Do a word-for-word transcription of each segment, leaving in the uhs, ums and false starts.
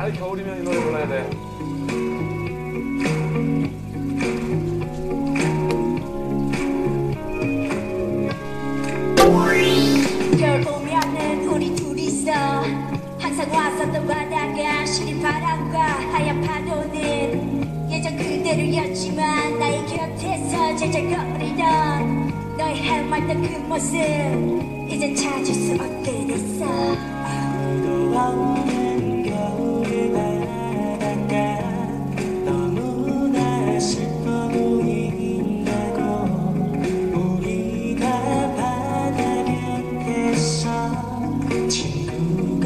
아이 겨울이면 이 노래 불러야 돼. 겨울 오면은 우리 둘이서 항상 왔었던 바다가 시린 바람과 하얀 파도는 예전 그대로였지만 나의 곁에서 제잘거리던 너의 해맑던 그 모습 이젠 찾을 수 없게 됐어. 아무도 없는 겨울의 바닷가 너무나 슬퍼 보인다고 우리가 바다 곁에서 친구가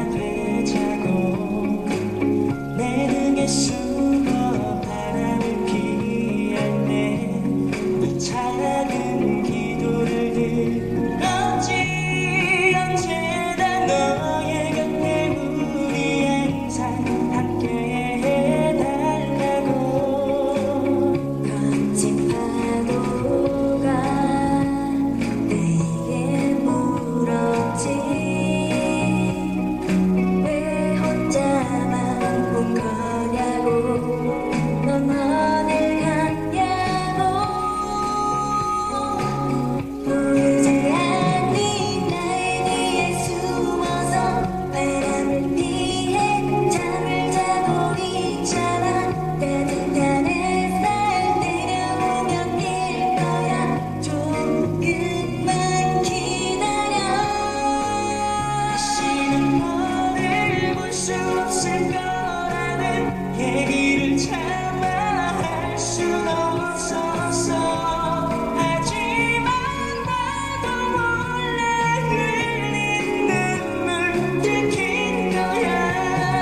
되자고 내 등에 숨어 바람을 피할 때 그 작은 기도를 들었지. 언제나 너의 곁에 우리 항상 함께 해달라고. 거친 파도가 내게 물었지. 왜 혼자만 온 거냐고. 넌 어딜 갔냐고. 보이지 않는 나의 뒤에 숨어서 바람을 피해 잠을 자고 있잖아. 따뜻한 햇살 내려오면 낄 거야. 조금만 기다려. 다시는 너를 볼 수 없을 거라는 얘기를 참아 할 수는 없었어. 하지만 나도 몰래 흘린 눈물 들킨 거야.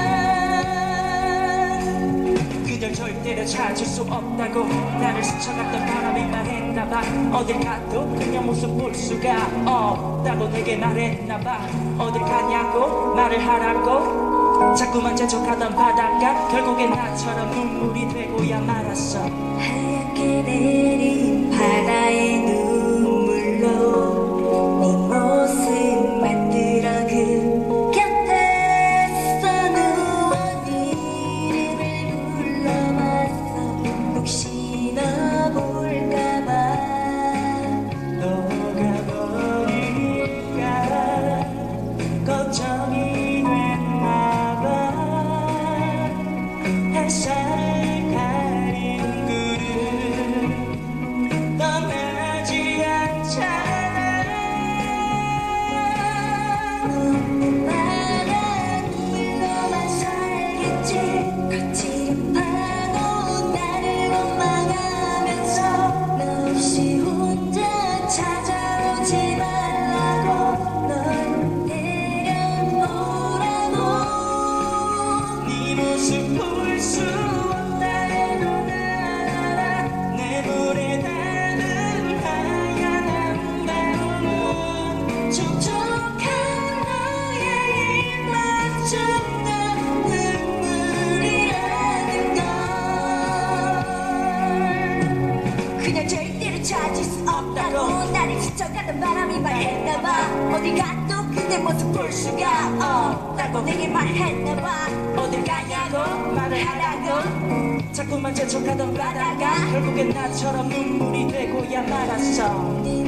그녀 절대로 찾을 수 없다고 나를 스쳐갔던 바람이 말했나봐. 어딜 가도 그녀 모습 볼 수가 없다고 내게 말했나봐. 어딜 가냐고 말을 하라고 자꾸만 재촉하던 바닷가 결국엔 나처럼 눈물이 되고야 말았어. 하얗게 내린 바다의 눈물로 네 모습 만들어 그 곁에서 누워 네 이름을 불러봤어. 혹시 너 볼까봐. 녹아버릴까 걱정이 됐나봐. 햇살을 가린 구름 떠나지 않잖아. 너무 많은 눈물로만 살겠지. 거칠은 파도 나를 원망하면서 너 없이 혼자 찾아오지 말라고. 널 데려오라고. 네 모습 볼 수 없다 해도 난 알아. 내 볼에 닿는 하얀 아름다움은 촉촉한 너의 입맛 좀 눈물이라는 걸. 그냥 절대로 찾을 수 없다고 나를 스쳐가던 바람이 말했나봐. 어딜 가도 그대 모습 볼 수가 없다고 내게 말했나봐. 어딜 가냐고 말을 하라고 자꾸만 재촉하던 바다가 결국엔 나처럼 눈물이 되고야 말았어. 네